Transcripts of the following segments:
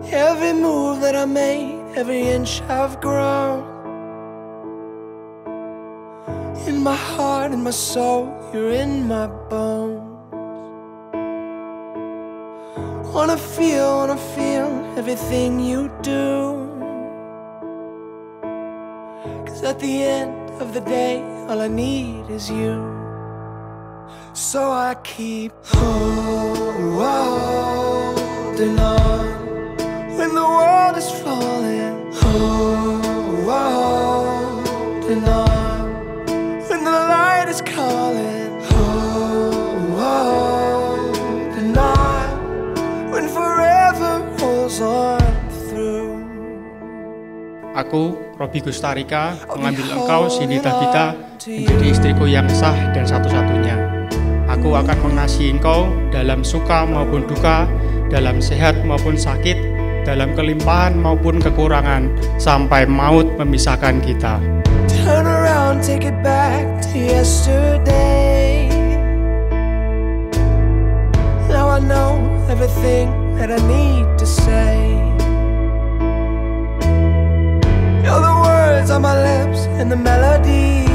Every move that I made, every inch I've grown. In my heart, in my soul, you're in my bones. Wanna feel everything you do. 'Cause at the end of the day, all I need is you. So I keep holding on when the world is falling. Holding on when the light is calling. Holding on when forever rolls on through. Aku, Robby Gustarika, mengambil engkau, Cindy Tabita, menjadi istriku yang sah dan satu-satunya. Aku akan mengasihi engkau dalam suka maupun duka, dalam sehat maupun sakit, dalam kelimpahan maupun kekurangan, sampai maut memisahkan kita. Turn around, take it back to yesterday. Now I know everything that I need to say. You're the words on my lips and the melody.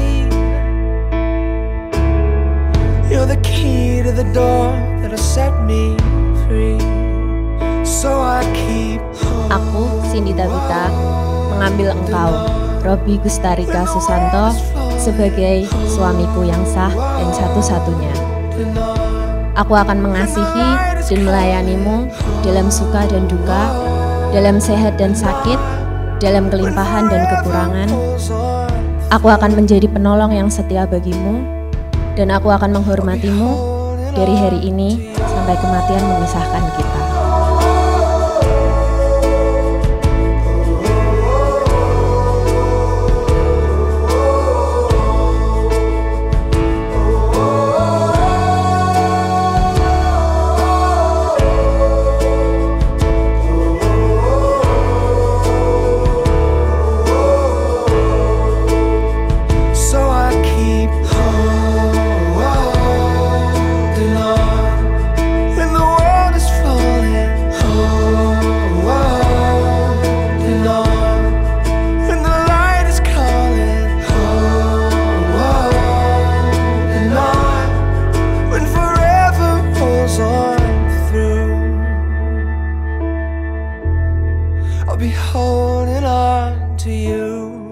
You're the key to the door that'll set me free. So I keep. Aku, Cindy Tabita, mengambil engkau, Robby Gustarika Susanto, sebagai suamiku yang sah dan satu-satunya. Aku akan mengasihi dan melayanimu dalam suka dan duka, dalam sehat dan sakit, dalam kelimpahan dan kekurangan. Aku akan menjadi penolong yang setia bagimu, dan aku akan menghormatimu dari hari ini sampai kematian memisahkan kita. I'll be holding on to you.